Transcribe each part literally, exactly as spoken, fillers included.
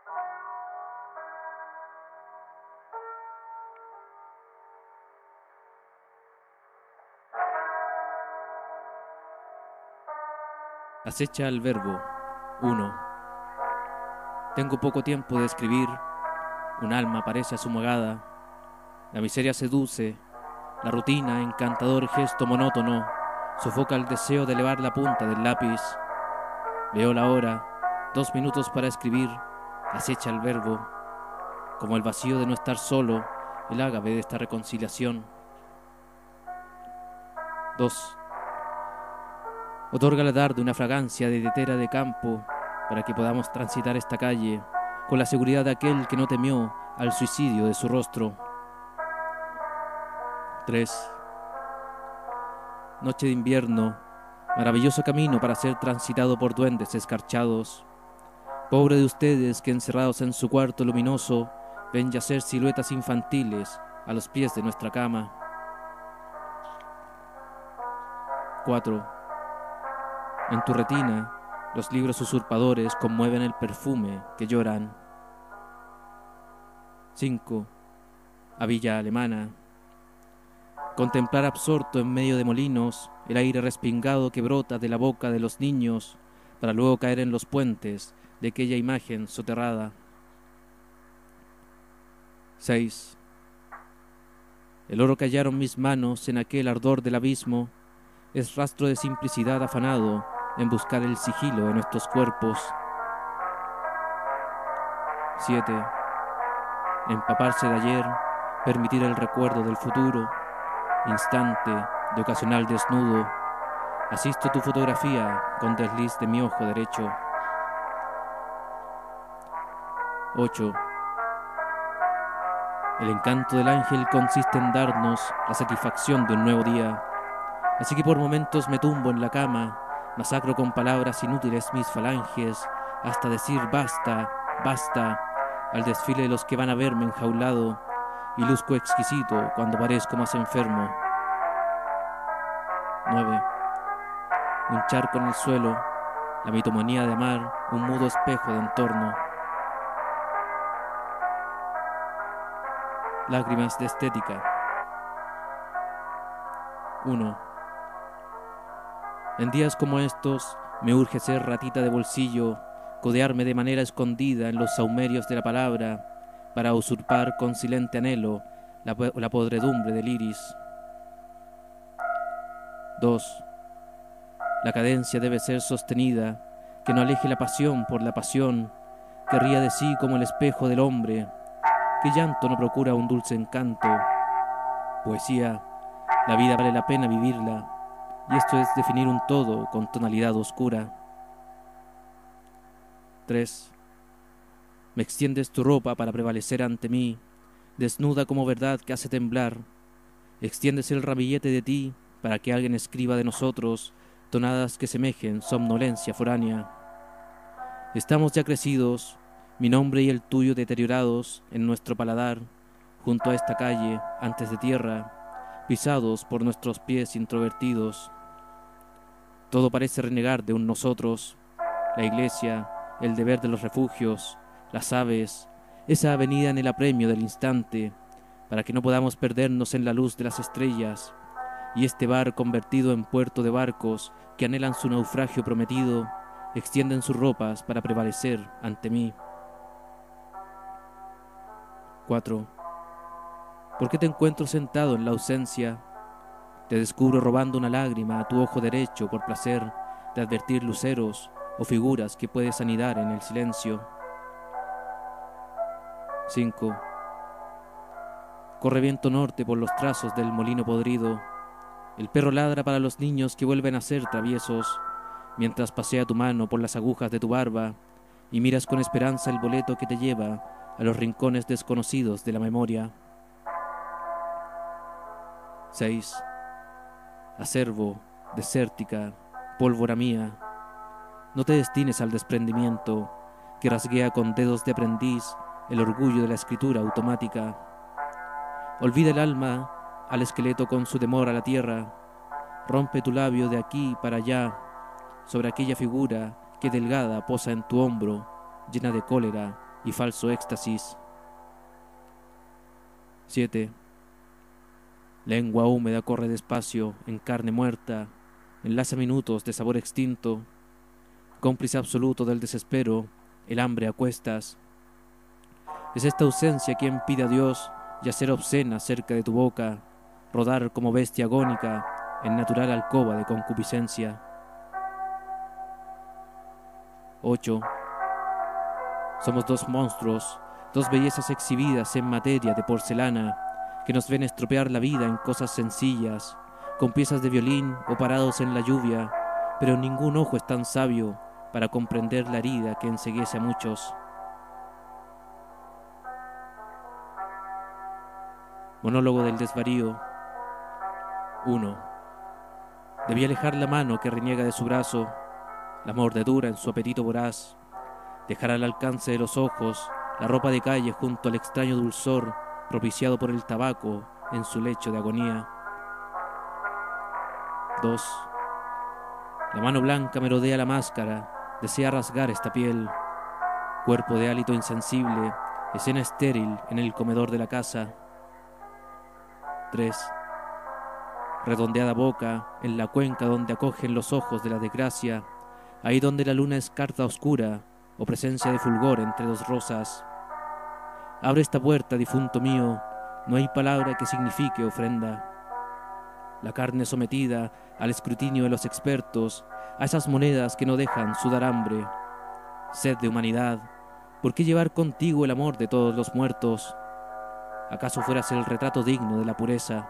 Acecha al verbo. uno. Tengo poco tiempo de escribir, un alma parece asumagada, la miseria seduce, la rutina, encantador gesto monótono, sofoca el deseo de elevar la punta del lápiz. Veo la hora, dos minutos para escribir, acecha el verbo, como el vacío de no estar solo, el ágave de esta reconciliación. dos. Otorga la tarde una fragancia de tetera de campo para que podamos transitar esta calle con la seguridad de aquel que no temió al suicidio de su rostro. tres. Noche de invierno, maravilloso camino para ser transitado por duendes escarchados. Pobre de ustedes que encerrados en su cuarto luminoso ven yacer siluetas infantiles a los pies de nuestra cama. cuatro. En tu retina, los libros usurpadores conmueven el perfume que lloran. cinco. A Villa Alemana. Contemplar absorto en medio de molinos el aire respingado que brota de la boca de los niños para luego caer en los puentes de aquella imagen soterrada. seis. El oro que hallaron mis manos en aquel ardor del abismo es rastro de simplicidad afanado en buscar el sigilo de nuestros cuerpos. siete. Empaparse de ayer, permitir el recuerdo del futuro, instante de ocasional desnudo. Asisto tu fotografía con desliz de mi ojo derecho. ocho. El encanto del ángel consiste en darnos la satisfacción de un nuevo día. Así que por momentos me tumbo en la cama, masacro con palabras inútiles mis falanges, hasta decir basta, basta, al desfile de los que van a verme enjaulado, y luzco exquisito cuando parezco más enfermo. nueve. Un charco en el suelo, la mitomanía de amar, un mudo espejo de entorno. Lágrimas de estética. uno. En días como estos, me urge ser ratita de bolsillo, codearme de manera escondida en los saumerios de la palabra, para usurpar con silente anhelo la, la podredumbre del iris. dos. La cadencia debe ser sostenida, que no aleje la pasión por la pasión, que ría de sí como el espejo del hombre, que llanto no procura un dulce encanto. Poesía, la vida vale la pena vivirla, y esto es definir un todo con tonalidad oscura. tres. Me extiendes tu ropa para prevalecer ante mí, desnuda como verdad que hace temblar. Extiendes el ramillete de ti para que alguien escriba de nosotros tonadas que semejen somnolencia foránea. Estamos ya crecidos, mi nombre y el tuyo deteriorados en nuestro paladar, junto a esta calle, antes de tierra, pisados por nuestros pies introvertidos. Todo parece renegar de un nosotros, la iglesia, el deber de los refugios, las aves, esa avenida en el apremio del instante, para que no podamos perdernos en la luz de las estrellas, y este bar convertido en puerto de barcos que anhelan su naufragio prometido, extienden sus ropas para prevalecer ante mí. cuatro. ¿Por qué te encuentro sentado en la ausencia? Te descubro robando una lágrima a tu ojo derecho por placer de advertir luceros o figuras que puedes anidar en el silencio. cinco. Corre viento norte por los trazos del molino podrido. El perro ladra para los niños que vuelven a ser traviesos, mientras pasea tu mano por las agujas de tu barba y miras con esperanza el boleto que te lleva a los rincones desconocidos de la memoria. seis. Acervo, desértica, pólvora mía, no te destines al desprendimiento que rasguea con dedos de aprendiz el orgullo de la escritura automática. Olvida el alma al esqueleto con su temor a la tierra. Rompe tu labio de aquí para allá sobre aquella figura que delgada posa en tu hombro, llena de cólera y falso éxtasis. siete. Lengua húmeda corre despacio en carne muerta, enlaza minutos de sabor extinto, cómplice absoluto del desespero, el hambre a cuestas. Es esta ausencia quien pide a Dios yacer obscena cerca de tu boca, rodar como bestia agónica en natural alcoba de concupiscencia. ocho. Somos dos monstruos, dos bellezas exhibidas en materia de porcelana, que nos ven estropear la vida en cosas sencillas, con piezas de violín o parados en la lluvia, pero ningún ojo es tan sabio para comprender la herida que enceguece a muchos. Monólogo del desvarío. uno. Debí alejar la mano que reniega de su brazo, la mordedura en su apetito voraz, dejar al alcance de los ojos la ropa de calle junto al extraño dulzor propiciado por el tabaco en su lecho de agonía. dos. La mano blanca merodea la máscara, desea rasgar esta piel. Cuerpo de hálito insensible, escena estéril en el comedor de la casa. tres. Redondeada boca en la cuenca donde acogen los ojos de la desgracia, ahí donde la luna es carta oscura o presencia de fulgor entre dos rosas. Abre esta puerta, difunto mío, no hay palabra que signifique ofrenda. La carne sometida al escrutinio de los expertos, a esas monedas que no dejan sudar hambre. Sed de humanidad, ¿por qué llevar contigo el amor de todos los muertos? ¿Acaso fueras el retrato digno de la pureza?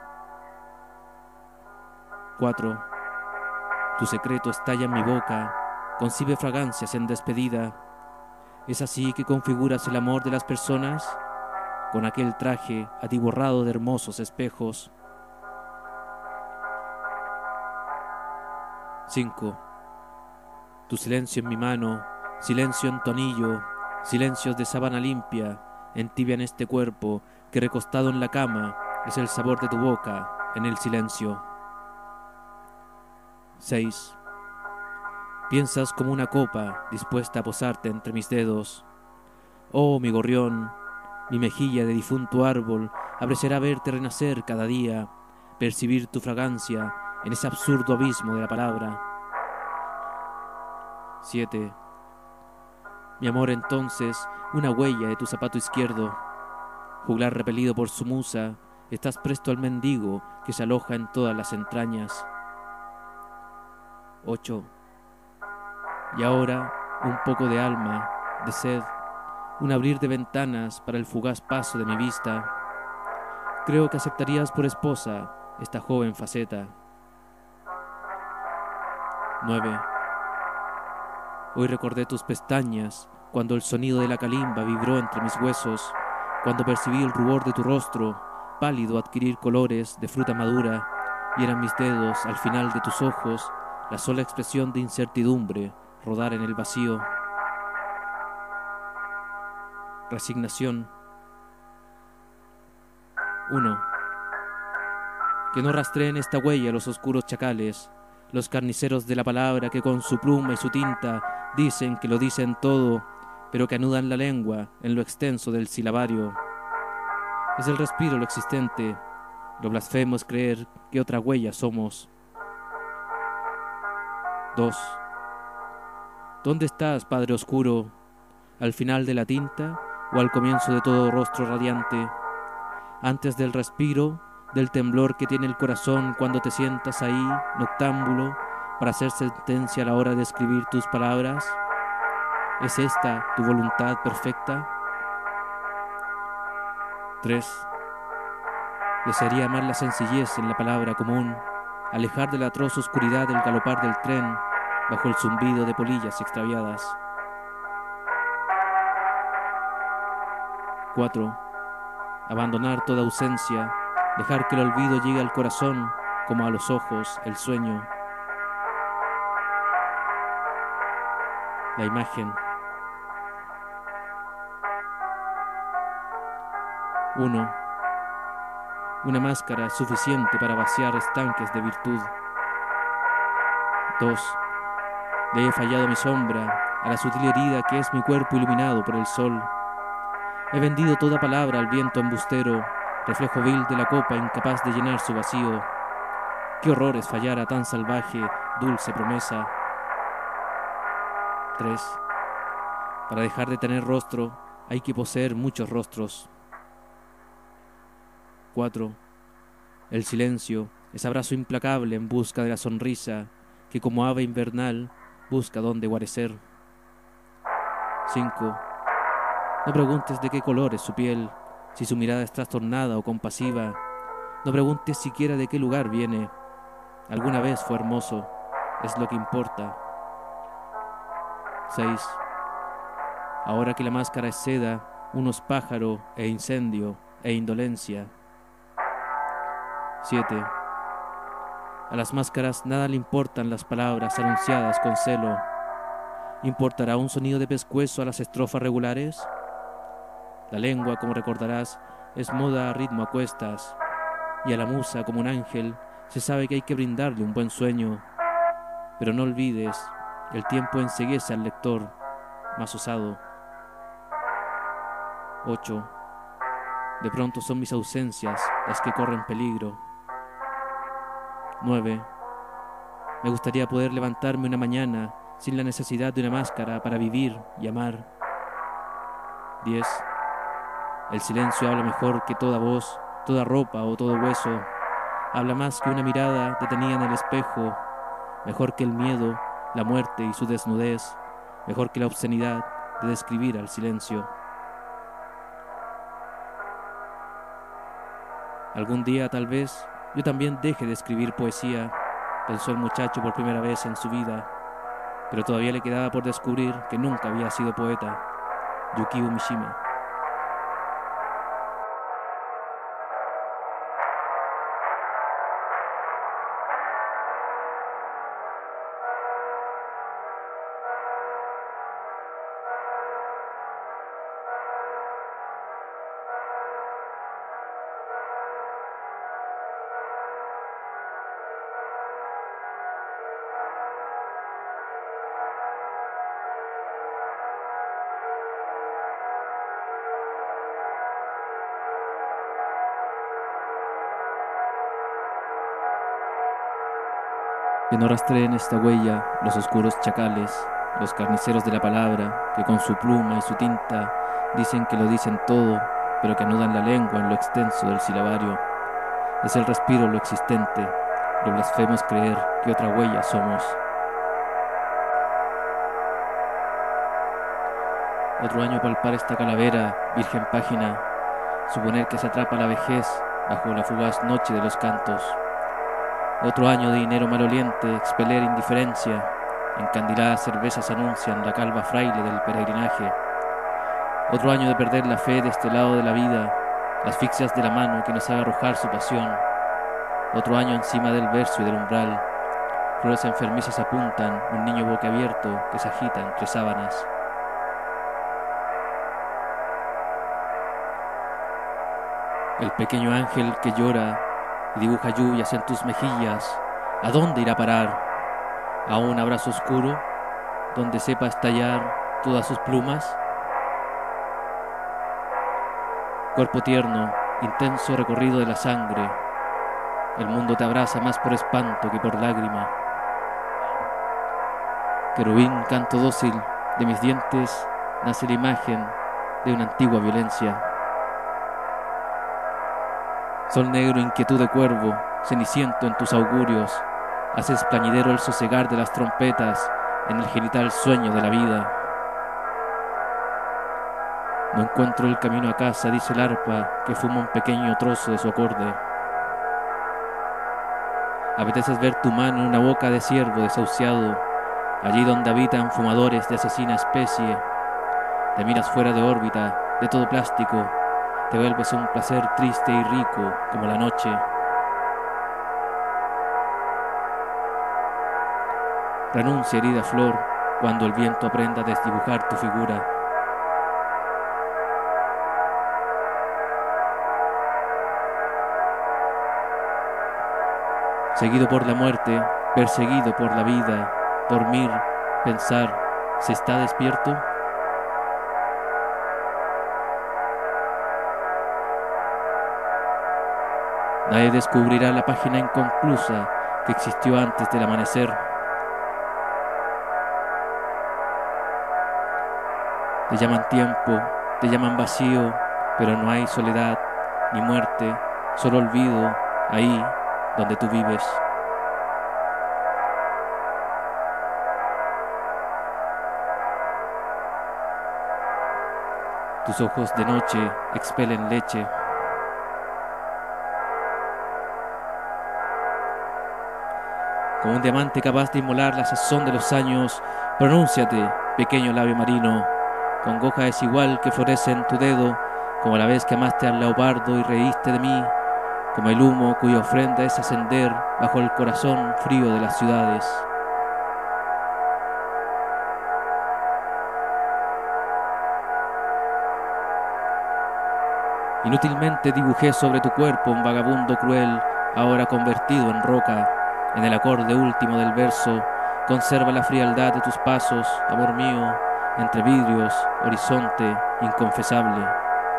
cuatro. Tu secreto estalla en mi boca, concibe fragancias en despedida. ¿Es así que configuras el amor de las personas? Con aquel traje atiborrado de hermosos espejos. cinco. Tu silencio en mi mano, silencio en tonillo, silencios de sábana limpia, entibian este cuerpo que recostado en la cama es el sabor de tu boca en el silencio. seis. Piensas como una copa dispuesta a posarte entre mis dedos. Oh, mi gorrión, mi mejilla de difunto árbol apreciará verte renacer cada día, percibir tu fragancia en ese absurdo abismo de la palabra. siete. Mi amor, entonces, una huella de tu zapato izquierdo. Juglar repelido por su musa, estás presto al mendigo que se aloja en todas las entrañas. ocho. Y ahora, un poco de alma, de sed, un abrir de ventanas para el fugaz paso de mi vista. Creo que aceptarías por esposa esta joven faceta. nueve. Hoy recordé tus pestañas cuando el sonido de la calimba vibró entre mis huesos, cuando percibí el rubor de tu rostro, pálido adquirir colores de fruta madura, y eran mis dedos al final de tus ojos la sola expresión de incertidumbre rodar en el vacío. Resignación. uno. Que no rastreen esta huella los oscuros chacales, los carniceros de la palabra que con su pluma y su tinta dicen que lo dicen todo, pero que anudan la lengua en lo extenso del silabario. Es el respiro lo existente, lo blasfemo es creer que otra huella somos. dos. ¿Dónde estás, Padre Oscuro? ¿Al final de la tinta o al comienzo de todo rostro radiante? Antes del respiro, del temblor que tiene el corazón cuando te sientas ahí, noctámbulo, para hacer sentencia a la hora de escribir tus palabras. ¿Es esta tu voluntad perfecta? tres. Desearía amar la sencillez en la palabra común, alejar de la atroz oscuridad el galopar del tren bajo el zumbido de polillas extraviadas. cuatro. Abandonar toda ausencia, dejar que el olvido llegue al corazón como a los ojos el sueño. La imagen. uno. Una máscara suficiente para vaciar estanques de virtud. dos. Le he fallado a mi sombra, a la sutil herida que es mi cuerpo iluminado por el sol. He vendido toda palabra al viento embustero, reflejo vil de la copa incapaz de llenar su vacío. Qué horror es fallar a tan salvaje, dulce promesa. tres. Para dejar de tener rostro, hay que poseer muchos rostros. cuatro. El silencio es abrazo implacable en busca de la sonrisa que como ave invernal busca dónde guarecer. cinco. No preguntes de qué color es su piel, si su mirada es trastornada o compasiva. No preguntes siquiera de qué lugar viene. Alguna vez fue hermoso, es lo que importa. seis. Ahora que la máscara es seda, uno es pájaro e incendio e indolencia. siete. A las máscaras nada le importan las palabras anunciadas con celo. ¿Importará un sonido de pescuezo a las estrofas regulares? La lengua, como recordarás, es moda a ritmo a cuestas, y a la musa, como un ángel, se sabe que hay que brindarle un buen sueño. Pero no olvides, el tiempo enceguece al lector, más osado. ocho. De pronto son mis ausencias las que corren peligro. nueve. Me gustaría poder levantarme una mañana sin la necesidad de una máscara para vivir y amar. diez. El silencio habla mejor que toda voz, toda ropa o todo hueso. Habla más que una mirada detenida en el espejo, mejor que el miedo, la muerte y su desnudez, mejor que la obscenidad de describir al silencio. Algún día, tal vez, yo también deje de escribir poesía, pensó el muchacho por primera vez en su vida, pero todavía le quedaba por descubrir que nunca había sido poeta. Yukio Mishima. Que no rastreen esta huella los oscuros chacales, los carniceros de la palabra, que con su pluma y su tinta dicen que lo dicen todo, pero que anudan la lengua en lo extenso del silabario. Es el respiro lo existente, lo blasfemo es creer que otra huella somos. Otro año palpar esta calavera, virgen página, suponer que se atrapa la vejez bajo la fugaz noche de los cantos. Otro año de dinero maloliente, expeler indiferencia, encandiladas cervezas anuncian la calva fraile del peregrinaje. Otro año de perder la fe de este lado de la vida, asfixias de la mano que no sabe arrojar su pasión. Otro año encima del verso y del umbral, flores enfermizas apuntan un niño boquiabierto que se agita entre sábanas. El pequeño ángel que llora y dibuja lluvias en tus mejillas, ¿a dónde irá a parar? ¿A un abrazo oscuro, donde sepa estallar todas sus plumas? Cuerpo tierno, intenso recorrido de la sangre, el mundo te abraza más por espanto que por lágrima. Querubín, canto dócil, de mis dientes nace la imagen de una antigua violencia. Sol negro, inquietud de cuervo, ceniciento en tus augurios, haces plañidero el sosegar de las trompetas en el genital sueño de la vida. No encuentro el camino a casa, dice el arpa que fuma un pequeño trozo de su acorde. Apeteces ver tu mano en una boca de ciervo desahuciado, allí donde habitan fumadores de asesina especie. Te miras fuera de órbita, de todo plástico, te vuelves un placer triste y rico como la noche. Renuncia, herida flor, cuando el viento aprenda a desdibujar tu figura. Seguido por la muerte, perseguido por la vida, dormir, pensar, ¿se está despierto? Nadie descubrirá la página inconclusa que existió antes del amanecer. Te llaman tiempo, te llaman vacío, pero no hay soledad ni muerte, solo olvido ahí donde tú vives. Tus ojos de noche expelen leche. Como un diamante capaz de inmolar la sazón de los años, pronúnciate, pequeño labio marino. Congoja desigual que florece en tu dedo, como la vez que amaste al leopardo y reíste de mí, como el humo cuya ofrenda es ascender bajo el corazón frío de las ciudades. Inútilmente dibujé sobre tu cuerpo un vagabundo cruel, ahora convertido en roca. En el acorde último del verso, conserva la frialdad de tus pasos, amor mío, entre vidrios, horizonte inconfesable.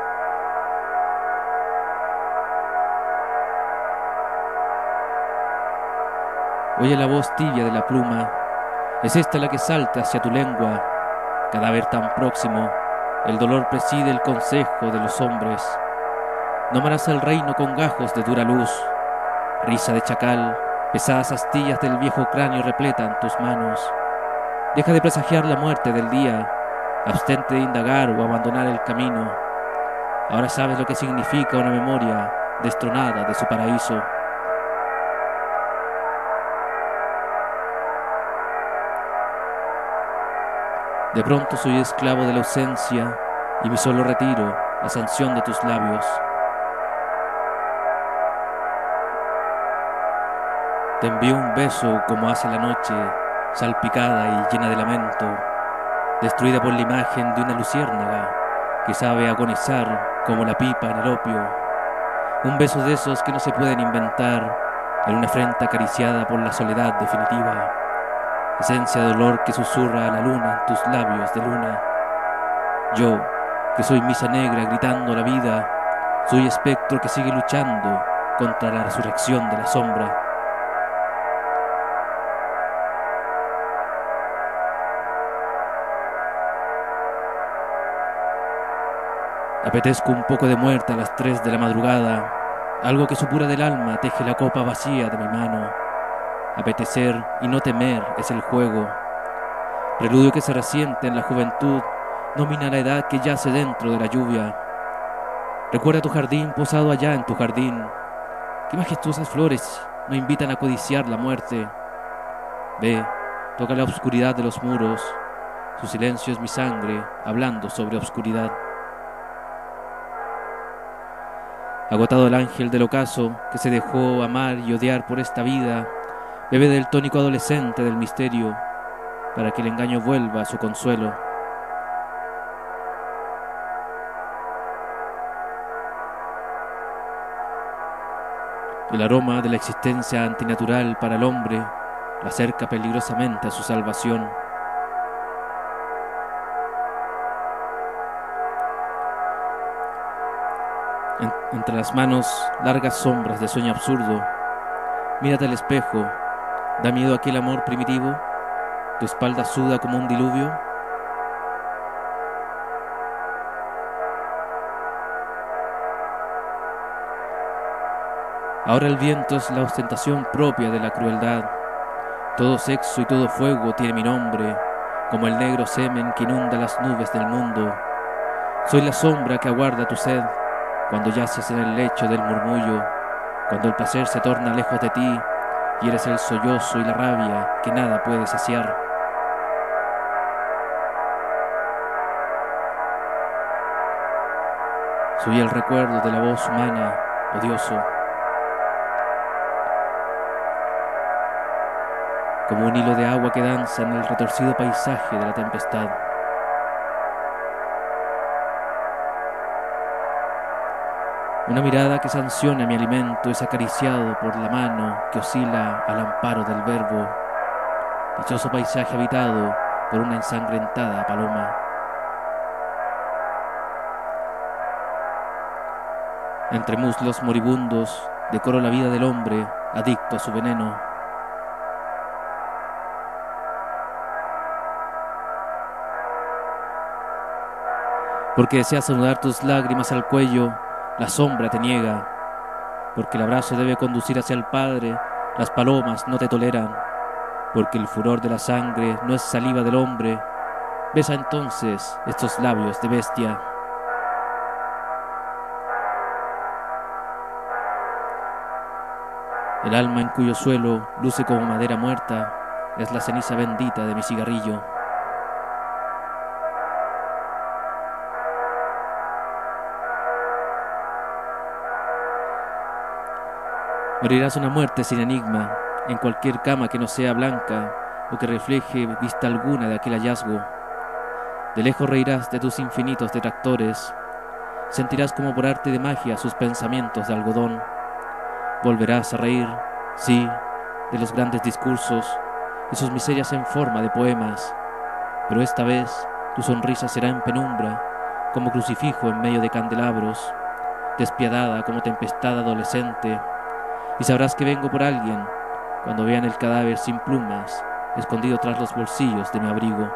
Oye la voz tibia de la pluma, es esta la que salta hacia tu lengua. Cadáver tan próximo, el dolor preside el consejo de los hombres. No amarás el reino con gajos de dura luz, risa de chacal, pesadas astillas del viejo cráneo repletan tus manos. Deja de presagiar la muerte del día, abstente de indagar o abandonar el camino. Ahora sabes lo que significa una memoria destronada de su paraíso. De pronto soy esclavo de la ausencia y mi solo retiro, la sanción de tus labios. Te envío un beso como hace la noche, salpicada y llena de lamento, destruida por la imagen de una luciérnaga que sabe agonizar como la pipa en el opio. Un beso de esos que no se pueden inventar en una frente acariciada por la soledad definitiva. Esencia de dolor que susurra a la luna en tus labios de luna. Yo, que soy misa negra gritando la vida, soy espectro que sigue luchando contra la resurrección de la sombra. Apetezco un poco de muerte a las tres de la madrugada, algo que supura del alma teje la copa vacía de mi mano. Apetecer y no temer es el juego. Preludio que se resiente en la juventud, domina la edad que yace dentro de la lluvia. Recuerda tu jardín posado allá en tu jardín. Qué majestuosas flores no invitan a codiciar la muerte. Ve, toca la oscuridad de los muros. Su silencio es mi sangre, hablando sobre obscuridad. Agotado el ángel del ocaso, que se dejó amar y odiar por esta vida, bebe del tónico adolescente del misterio, para que el engaño vuelva a su consuelo. El aroma de la existencia antinatural para el hombre lo acerca peligrosamente a su salvación. En, entre las manos, largas sombras de sueño absurdo. Mírate al espejo. ¿Da miedo aquel amor primitivo? ¿Tu espalda suda como un diluvio? Ahora el viento es la ostentación propia de la crueldad. Todo sexo y todo fuego tiene mi nombre, como el negro semen que inunda las nubes del mundo. Soy la sombra que aguarda tu sed, cuando yaces en el lecho del murmullo, cuando el placer se torna lejos de ti, y eres el sollozo y la rabia que nada puede saciar. Soy el recuerdo de la voz humana, odioso. Como un hilo de agua que danza en el retorcido paisaje de la tempestad. Una mirada que sanciona mi alimento es acariciado por la mano que oscila al amparo del verbo. Dichoso paisaje habitado por una ensangrentada paloma. Entre muslos moribundos, decoro la vida del hombre, adicto a su veneno. Porque deseas anudar tus lágrimas al cuello, la sombra te niega. Porque el abrazo debe conducir hacia el Padre, las palomas no te toleran. Porque el furor de la sangre no es saliva del hombre. Besa entonces estos labios de bestia. El alma en cuyo suelo luce como madera muerta es la ceniza bendita de mi cigarrillo. Morirás una muerte sin enigma, en cualquier cama que no sea blanca o que refleje vista alguna de aquel hallazgo. De lejos reirás de tus infinitos detractores, sentirás como por arte de magia sus pensamientos de algodón. Volverás a reír, sí, de los grandes discursos y sus miserias en forma de poemas, pero esta vez tu sonrisa será en penumbra, como crucifijo en medio de candelabros, despiadada como tempestad adolescente, y sabrás que vengo por alguien cuando vean el cadáver sin plumas, escondido tras los bolsillos de mi abrigo.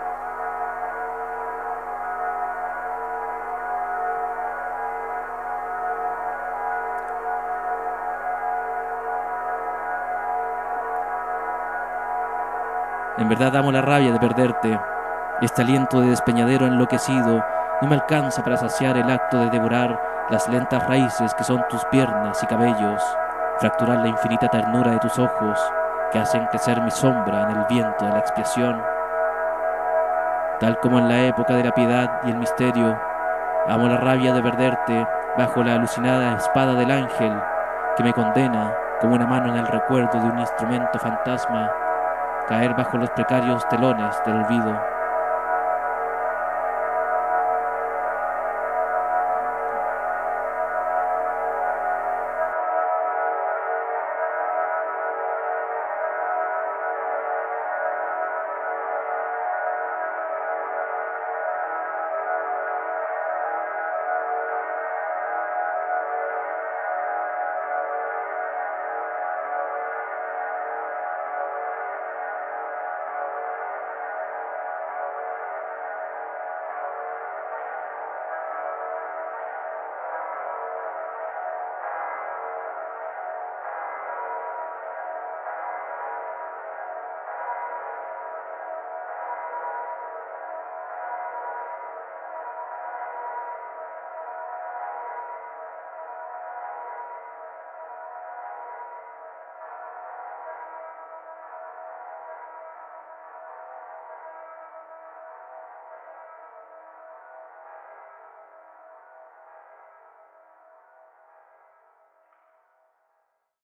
En verdad amo la rabia de perderte. Este aliento de despeñadero enloquecido no me alcanza para saciar el acto de devorar las lentas raíces que son tus piernas y cabellos, fracturar la infinita ternura de tus ojos que hacen crecer mi sombra en el viento de la expiación. Tal como en la época de la piedad y el misterio, amo la rabia de perderte bajo la alucinada espada del ángel que me condena como una mano en el recuerdo de un instrumento fantasma caer bajo los precarios telones del olvido.